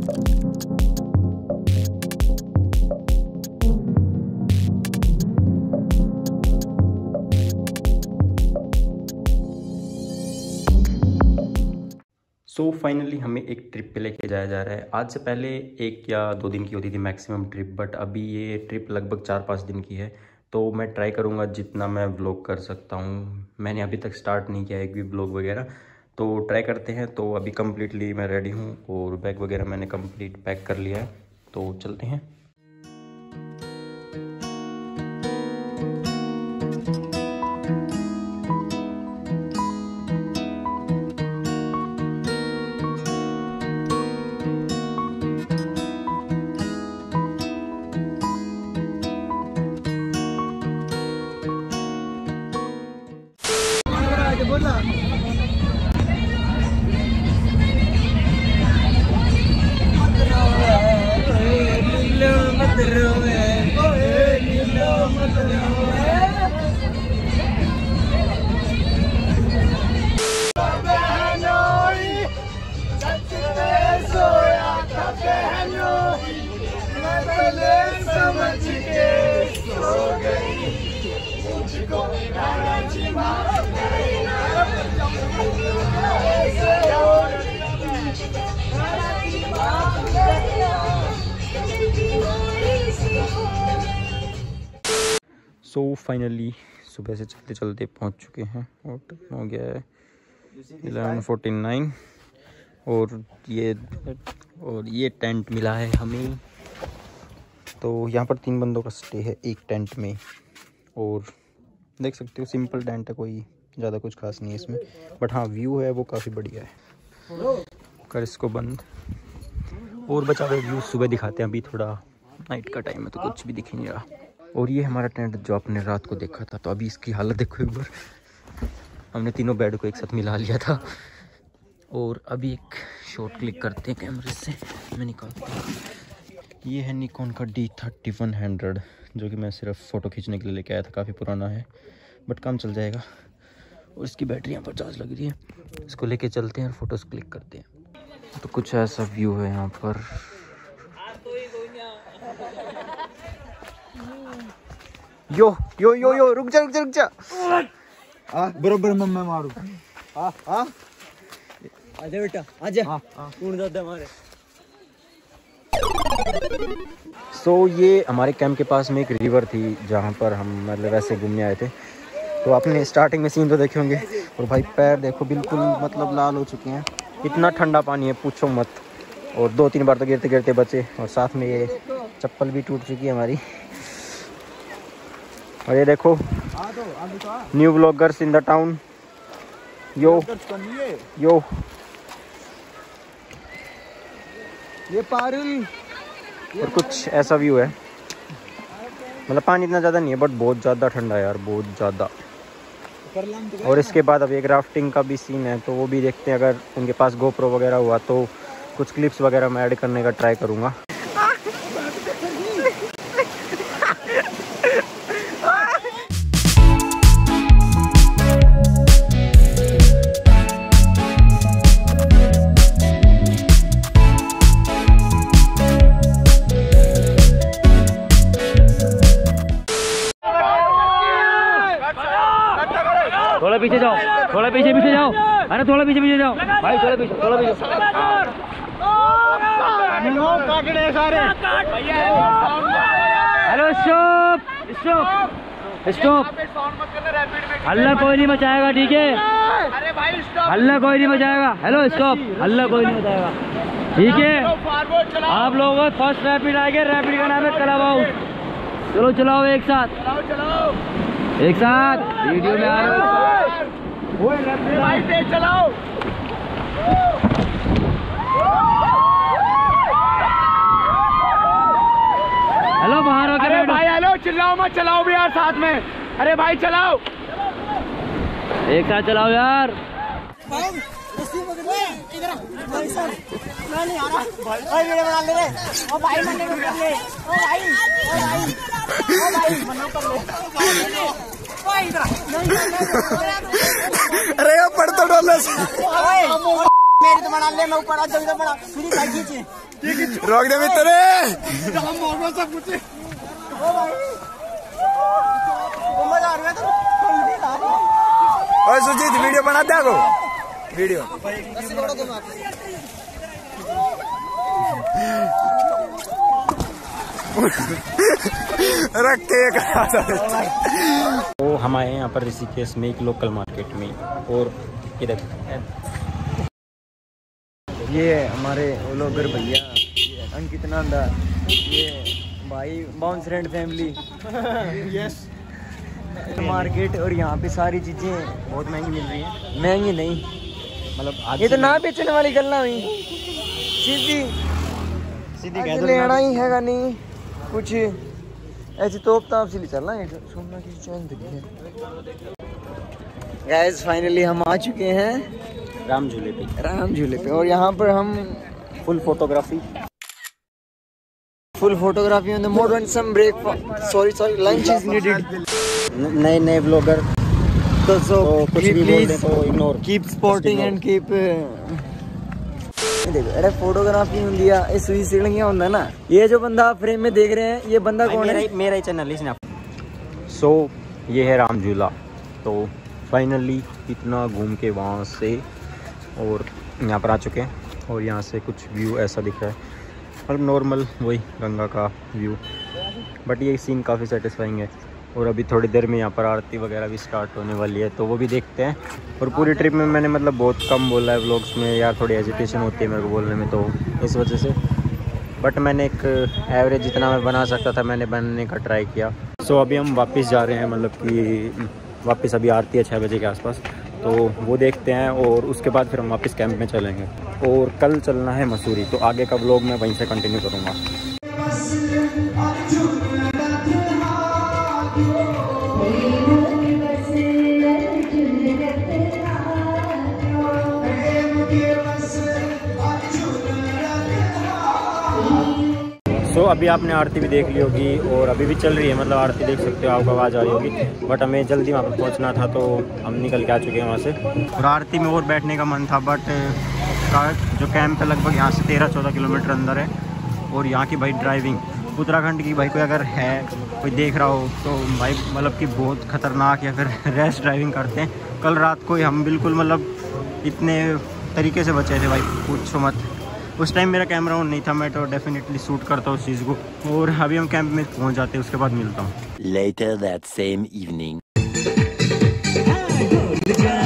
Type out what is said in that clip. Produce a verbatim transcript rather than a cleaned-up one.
सो so, finally हमें एक trip पे लेके जाया जा रहा है। आज से पहले एक या दो दिन की होती थी मैक्सिमम ट्रिप, बट अभी ये ट्रिप लगभग चार पाँच दिन की है। तो मैं ट्राई करूँगा जितना मैं व्लॉग कर सकता हूँ। मैंने अभी तक स्टार्ट नहीं किया एक भी व्लॉग वगैरह, तो ट्राई करते हैं। तो अभी कम्प्लीटली मैं रेडी हूँ और बैग वगैरह मैंने कम्प्लीट पैक कर लिया है, तो चलते हैं। सो so, फाइनली सुबह से चलते चलते पहुंच चुके हैं और टाइम हो गया है इलेवन फोर्टी नाइन। और ये और ये टेंट मिला है हमें। तो यहाँ पर तीन बंदों का स्टे है एक टेंट में, और देख सकते हो सिंपल टेंट है, कोई ज़्यादा कुछ खास नहीं है इसमें, बट हाँ व्यू है वो काफ़ी बढ़िया है। कर इसको बंद और बचा हुआ व्यू सुबह दिखाते हैं। अभी थोड़ा नाइट का टाइम है तो कुछ भी दिख नहीं रहा। और ये हमारा टेंट जो आपने रात को देखा था, तो अभी इसकी हालत देखो एक बार। हमने तीनों बेड को एक साथ मिला लिया था। और अभी एक शॉट क्लिक करते हैं कैमरे से, मैं निकालता हूँ। ये है निकॉन का डी थर्टी वन हंड्रेड, जो कि मैं सिर्फ फ़ोटो खींचने के लिए लेके आया था। काफ़ी पुराना है बट काम चल जाएगा। और इसकी बैटरी यहाँ पर चार्ज लग रही है। इसको लेके चलते हैं और फोटोज़ क्लिक करते हैं। तो कुछ ऐसा व्यू है यहाँ पर। यो यो यो यो रुक जा रुक जा रुक जा। आ बरोबर मम्मा मारू। आ आ आजा बेटा आजा। कौन दादा हमारे। सो so, ये हमारे कैंप के पास में एक रिवर थी जहाँ पर हम मतलब वैसे घूमने आए थे। तो आपने स्टार्टिंग में सीन तो देखे होंगे। और भाई पैर देखो बिल्कुल मतलब लाल हो चुके हैं, इतना ठंडा पानी है पूछो मत। और दो तीन बार तो गिरते गिरते बचे, और साथ में ये चप्पल भी टूट चुकी है हमारी। और ये देखो new vloggers in the town. Yo yo ये पारुल। और कुछ ऐसा व्यू है। मतलब पानी इतना ज़्यादा नहीं है बट बहुत ज़्यादा ठंडा है यार, बहुत ज़्यादा। और इसके बाद अब एक राफ्टिंग का भी सीन है, तो वो भी देखते हैं। अगर उनके पास गोप्रो वगैरह हुआ तो कुछ क्लिप्स वगैरह मैं ऐड करने का ट्राई करूँगा। थोड़ा पीछे जाओ, थोड़ा पीछे पीछे जाओ। अरे थोड़ा पीछे पीछे जाओ भाई, थोड़ा पीछे थोड़ा पीछे। Hello stop stop stop. हल्ला कोई नहीं मचाएगा, ठीक है? हल्ला कोई नहीं मचाएगा। हेलो स्टॉप, हल्ला कोई नहीं मचाएगा, ठीक है? आप लोगों फर्स्ट रैपिड आएंगे। रैपिड का नाम है क्लब हाउस। चलो चलाओ एक साथ, एक साथ वीडियो में आ रहे हो। भाई तेज चलाओ। हेलो बाहर हो। अरे भाई हेलो, चिल्लाओ मत, चलाओ भी यार साथ में। अरे भाई चलाओ, एक साथ चलाओ यार। अरे पड़ तो डोले तो बना ले, मैं ऊपर आ जाऊँ तो बना पूरी साइड खींचे। रोक दे मित्र। मजा आ रहा है तो और सुजीत वीडियो बनाते हैं को वीडियो रख के। तो हम आए हैं यहाँ पर ऋषिकेश में एक लोकल मार्केट में और इधर ये हमारे व्लॉगर भैया अंकित नंदा, ये भाई bounce friend family yes market. और यहाँ पे सारी चीजें बहुत महंगी मिल रही है। महंगी नहीं, मतलब ये तो ना बेचने वाली गल्ला हुई, सीधी सीधी लेना ही हैगा नहीं कुछ ऐसी तोप ताप से चलना है। सोना की चैन है। गाइस फाइनली हम आ चुके हैं राम झूले पे राम झूले पे, और यहाँ पर हम full photography full photography on the mode and some break sorry sorry lunch is needed. नए नए ब्लॉगर तो सो कुछ भी बोल दें तो ignore keep sporting and keep. देखो अरे फोटोग्राफी होंगी है ये सुई सीढ़ियां होंदा ना। ये जो बंदा आप फ्रेम में देख रहे हैं ये बंदा कौन है? मेरा ही चैनल इसने। सो ये है राम झूला। तो फाइनली इतना घूम के वहाँ से और यहाँ पर आ चुके हैं और यहाँ से कुछ व्यू ऐसा दिख रहा है, मतलब नॉर्मल वही गंगा का व्यू, बट ये सीन काफ़ी सेटिस्फाइंग है। और अभी थोड़ी देर में यहाँ पर आरती वगैरह भी स्टार्ट होने वाली है तो वो भी देखते हैं। और पूरी ट्रिप में मैंने मतलब बहुत कम बोला है व्लॉग्स में यार, थोड़ी हेजिटेशन होती है मेरे को बोलने में, तो इस वजह से, बट मैंने एक एवरेज जितना मैं बना सकता था मैंने बनाने का ट्राई किया। सो so, अभी हम वापस जा रहे हैं, मतलब कि वापस अभी आरती है छः बजे के आसपास, तो वो देखते हैं और उसके बाद फिर हम वापस कैंप में चलेंगे। और कल चलना है मसूरी, तो आगे का व्लॉग मैं वहीं से कंटिन्यू करूँगा। सो so, अभी आपने आरती भी देख ली होगी और अभी भी चल रही है, मतलब आरती देख सकते हो, आपको आवाज़ आ रही होगी, बट हमें जल्दी वहाँ पर पहुँचना था तो हम निकल के आ चुके हैं वहाँ से। और आरती में और बैठने का मन था, बट जो कैंप है लगभग यहाँ से तेरह चौदह किलोमीटर अंदर है। और यहाँ की भाई ड्राइविंग उत्तराखंड की भाई कोई अगर है कोई देख रहा हो तो भाई मतलब कि बहुत ख़तरनाक या फिर रैश ड्राइविंग करते हैं। कल रात को हम बिल्कुल मतलब इतने तरीके से बचे थे भाई पूछो मत। उस टाइम मेरा कैमरा ऑन नहीं था, मैं तो डेफिनेटली शूट करता हूँ उस चीज़ को। और अभी हम कैंप में पहुँच जाते हैं, उसके बाद मिलता हूँ। Later that same evening.